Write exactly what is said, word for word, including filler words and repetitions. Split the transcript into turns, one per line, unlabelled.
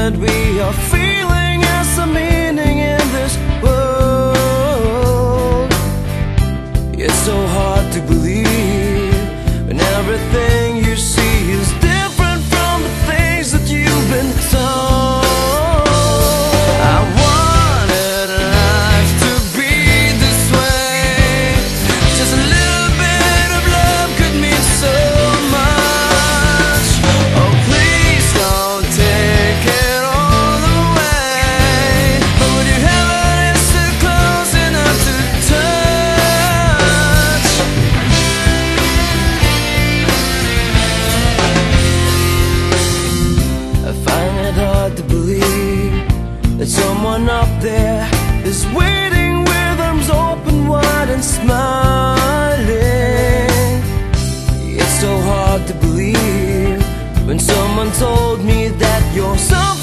that we are feeling has some meaning in this world. It's so hard to believe when everything you see is different from the things that you've been told. I wanted life to be this way. Just a little bit of love could mean so much. Oh, please don't take it all away. But when you have it, it's still close enough to touch. I find it hard to believe that someone up there is waiting with arms open wide and smiling. It's so hard to believe when someone told me that you're something